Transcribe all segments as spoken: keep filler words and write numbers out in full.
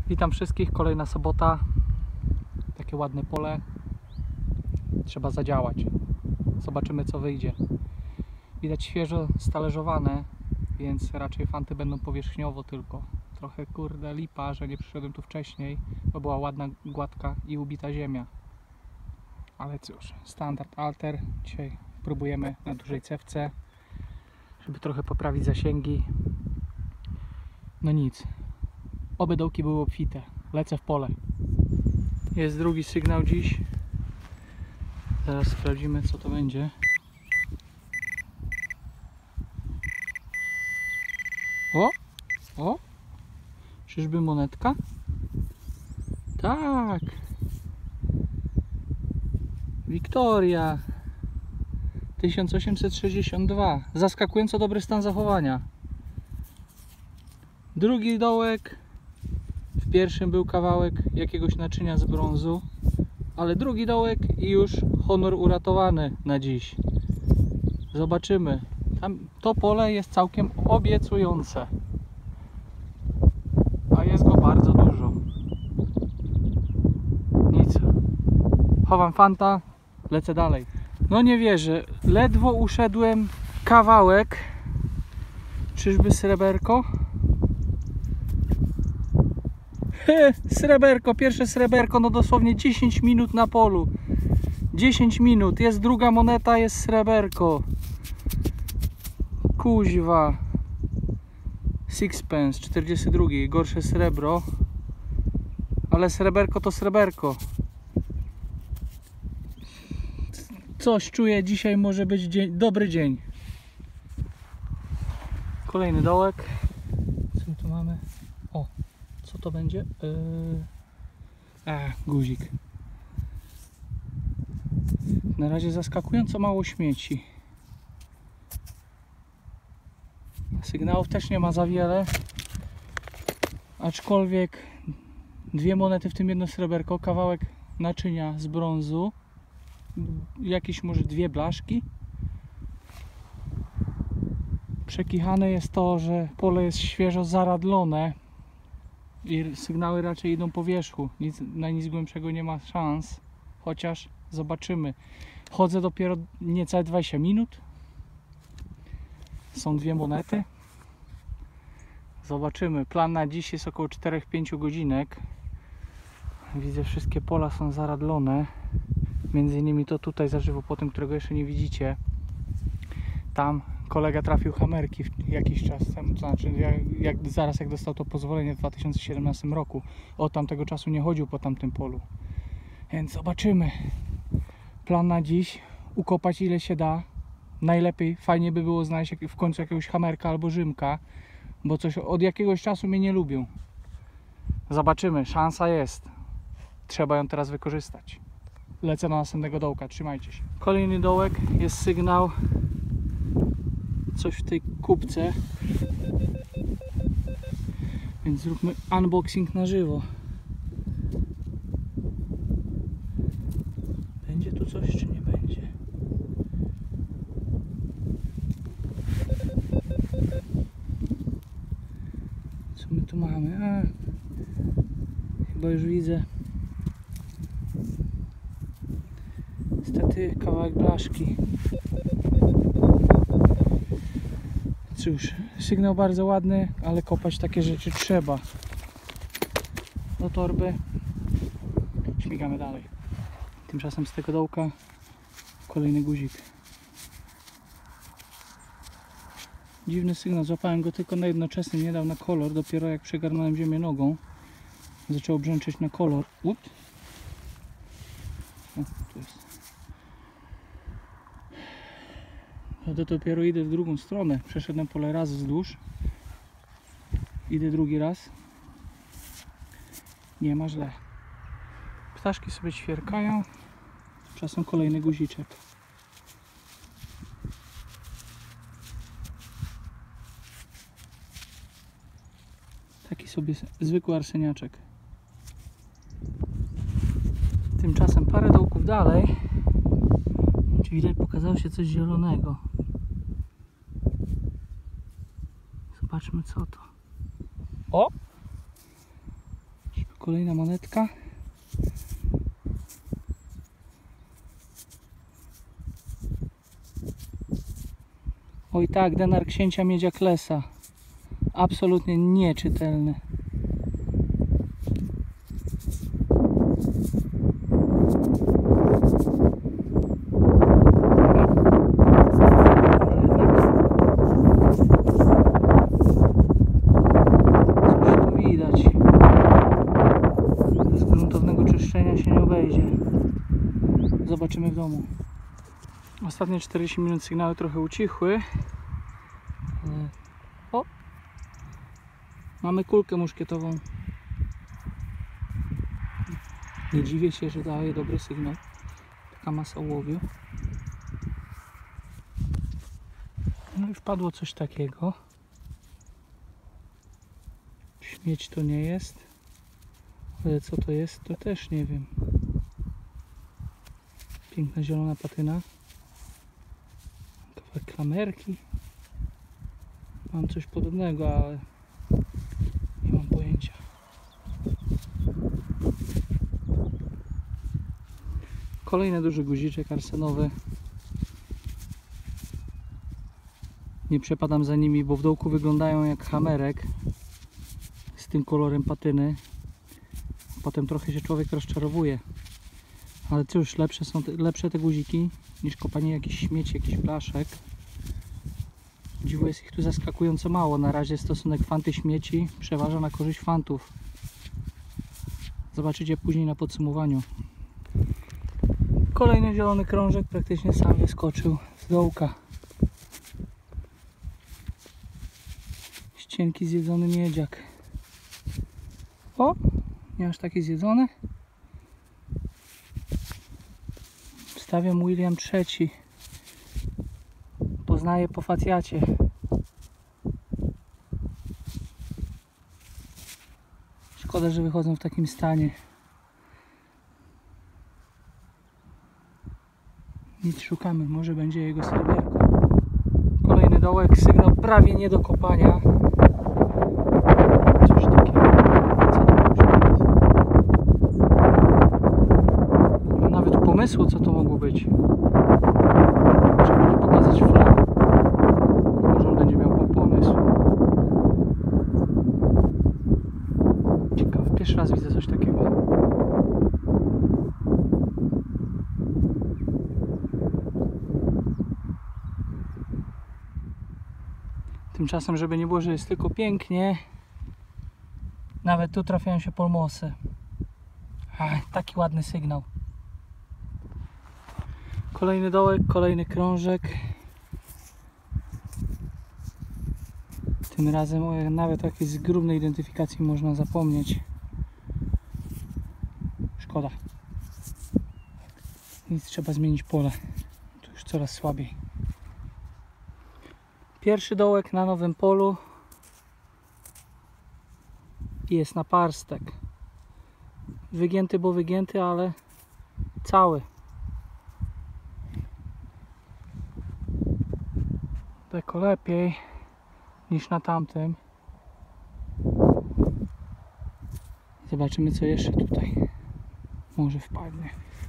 Witam wszystkich, kolejna sobota, takie ładne pole, trzeba zadziałać, zobaczymy co wyjdzie. Widać świeżo stalerzowane, więc raczej fanty będą powierzchniowo tylko. Trochę kurde lipa, że nie przyszedłem tu wcześniej, bo była ładna, gładka i ubita ziemia. Ale cóż, standard alter, dzisiaj próbujemy na dużej cewce, żeby trochę poprawić zasięgi. No nic, oby dołki były obfite. Lecę w pole. Jest drugi sygnał dziś. Zaraz sprawdzimy co to będzie. O! O! Czyżby monetka? Tak! Wiktoria tysiąc osiemset sześćdziesiąt dwa. Zaskakująco dobry stan zachowania. Drugi dołek. W pierwszym był kawałek jakiegoś naczynia z brązu, ale drugi dołek i już honor uratowany na dziś. Zobaczymy. Tam to pole jest całkiem obiecujące, a jest go bardzo dużo. Nic. Chowam fanta, lecę dalej. No nie wierzę, ledwo uszedłem kawałek. Czyżby sreberko? He, sreberko, pierwsze sreberko, no dosłownie dziesięć minut na polu. dziesięć minut, jest druga moneta, jest sreberko. Kuźwa. Sixpence, czterdzieści dwa, gorsze srebro. Ale sreberko to sreberko. Coś czuję, dzisiaj może być dzień, dobry dzień. Kolejny dołek. Co my tu mamy? O, co to będzie? Yy... A, guzik. Na razie zaskakująco mało śmieci. Sygnałów też nie ma za wiele. Aczkolwiek dwie monety, w tym jedno sreberko, kawałek naczynia z brązu, jakieś może dwie blaszki. Przekichane jest to, że pole jest świeżo zaradlone i sygnały raczej idą po wierzchu. Nic, na nic głębszego nie ma szans, chociaż zobaczymy. Chodzę dopiero niecałe dwadzieścia minut. Są dwie monety. Zobaczymy. Plan na dziś jest około cztery do pięciu godzinek. Widzę, wszystkie pola są zaradlone. Między innymi to tutaj za żywopłotem, którego jeszcze nie widzicie. Tam kolega trafił hamerki jakiś czas temu, to znaczy jak, jak, zaraz jak dostał to pozwolenie w dwa tysiące siedemnastym roku. Od tamtego czasu nie chodził po tamtym polu. Więc zobaczymy. Plan na dziś: ukopać ile się da. Najlepiej, fajnie by było znaleźć w końcu jakiegoś hamerka albo rzymka, bo coś od jakiegoś czasu mnie nie lubią. Zobaczymy, szansa jest. Trzeba ją teraz wykorzystać. Lecę do następnego dołka, trzymajcie się. Kolejny dołek, jest sygnał. Coś w tej kubce. Więc zróbmy unboxing na żywo. Będzie tu coś, czy nie będzie? Co my tu mamy? A, chyba już widzę. Niestety kawałek blaszki. Cóż, sygnał bardzo ładny, ale kopać takie rzeczy trzeba. Do torby. Śmigamy dalej. Tymczasem z tego dołka kolejny guzik. Dziwny sygnał, złapałem go tylko na jednoczesny, nie dał na kolor. Dopiero jak przegarnąłem ziemię nogą, zaczęło brzęczeć na kolor. Up. O, tu jest. No to dopiero idę w drugą stronę. Przeszedłem pole raz wzdłuż. Idę drugi raz. Nie ma źle. Ptaszki sobie ćwierkają. Czasem kolejny guziczek. Taki sobie zwykły arseniaczek. Tymczasem parę dołków dalej. Czy widać, pokazało się coś zielonego. Zobaczmy co to. O! kolejna monetka. Oj tak, denar księcia Miedzia Klesa. Absolutnie nieczytelny. Zobaczymy w domu. Ostatnie czterdzieści minut sygnały trochę ucichły. O! Mamy kulkę muszkietową. Nie dziwię się, że daje dobry sygnał. Taka masa ołowiu. No i wpadło coś takiego. Śmieć to nie jest. Ale co to jest, to też nie wiem. Piękna zielona patyna. Kawałek klamerki. Mam coś podobnego, ale nie mam pojęcia. Kolejny duży guziczek arsenowy. Nie przepadam za nimi, bo w dołku wyglądają jak hamerek z tym kolorem patyny. Potem trochę się człowiek rozczarowuje. Ale cóż, lepsze są te, lepsze te guziki niż kopanie jakichś śmieci, jakichś blaszek. Dziwo jest ich tu zaskakująco mało. Na razie stosunek fanty śmieci przeważa na korzyść fantów. Zobaczycie później na podsumowaniu. Kolejny zielony krążek praktycznie sam wyskoczył z dołka. Ścienki zjedzony miedziak. O! Nie aż taki zjedzony. Stawiam William trzeci. Poznaję po facjacie. Szkoda, że wychodzą w takim stanie. Nic szukamy, może będzie jego sreberko. Kolejny dołek, sygnał prawie nie do kopania. Coś takiego. Co to może być? Nie mam nawet pomysłu, co to mogło być. Trzeba będzie pokazać flam. Może on będzie miał pomysł. Ciekawe, pierwszy raz widzę coś takiego. Tymczasem, żeby nie było, że jest tylko pięknie, nawet tu trafiają się polmosy. Ach, taki ładny sygnał. Kolejny dołek, kolejny krążek. Tym razem o, nawet o jakiejś zgrubnej identyfikacji można zapomnieć. Szkoda. Nic, trzeba zmienić pole. Tu już coraz słabiej. Pierwszy dołek na nowym polu jest na parstek. Wygięty, bo wygięty, ale cały. Daleko lepiej niż na tamtym. Zobaczymy, co jeszcze tutaj może wpadnie.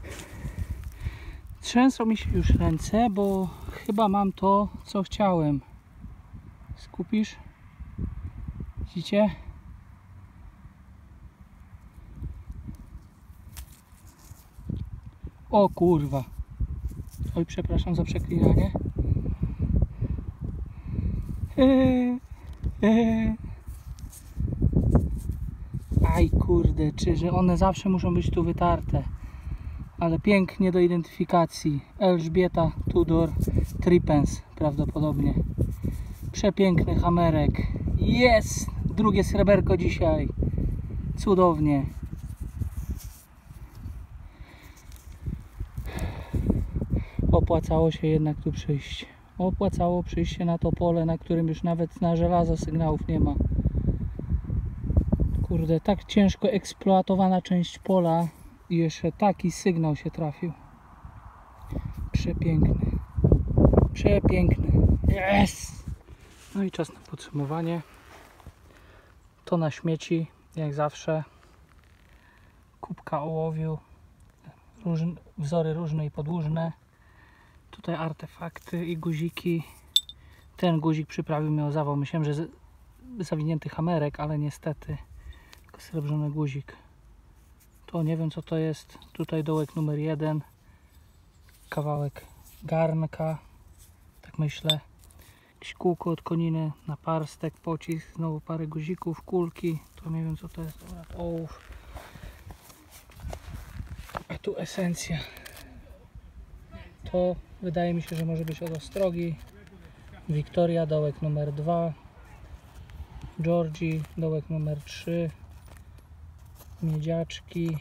Trzęsą mi się już ręce, bo chyba mam to, co chciałem. Skupisz? Widzicie? O kurwa. Oj, przepraszam za przeklinanie. Eee, eee. Aj kurde, czy że one zawsze muszą być tu wytarte. Ale pięknie do identyfikacji. Elżbieta Tudor Tripens prawdopodobnie. Przepiękny hamerek. Jest! Drugie sreberko dzisiaj. Cudownie. Opłacało się jednak tu przyjść. Opłacało przyjść się na to pole, na którym już nawet na żelazo sygnałów nie ma. Kurde, tak ciężko eksploatowana część pola i jeszcze taki sygnał się trafił. Przepiękny. Przepiękny. Yes! No i czas na podsumowanie. To na śmieci, jak zawsze. kubka ołowiu, różne, wzory różne i podłużne. Tutaj artefakty i guziki. Ten guzik przyprawił mnie o zawał. Myślałem, że z, zawinięty hamerek, ale niestety tylko srebrny guzik. To nie wiem co to jest. Tutaj dołek numer jeden. Kawałek garnka. Tak myślę. Jakieś kółko od koniny, naparstek, pocisk, znowu parę guzików, kulki. To nie wiem co to jest. Dobra, ołów. A tu esencja. To wydaje mi się, że może być od Ostrogi. Wiktoria, dołek numer dwa. Georgi, dołek numer trzy. Miedziaczki.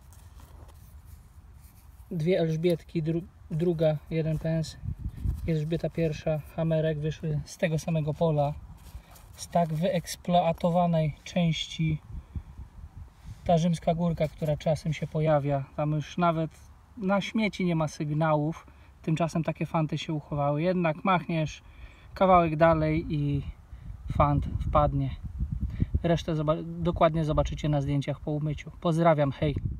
Dwie Elżbietki, dru druga, jeden pens. Elżbieta pierwsza, hamerek, wyszły z tego samego pola. Z tak wyeksploatowanej części. Ta rzymska górka, która czasem się pojawia. Tam już nawet na śmieci nie ma sygnałów. Tymczasem takie fanty się uchowały. Jednak machniesz kawałek dalej i fant wpadnie. Resztę zoba- dokładnie zobaczycie na zdjęciach po umyciu. Pozdrawiam, hej!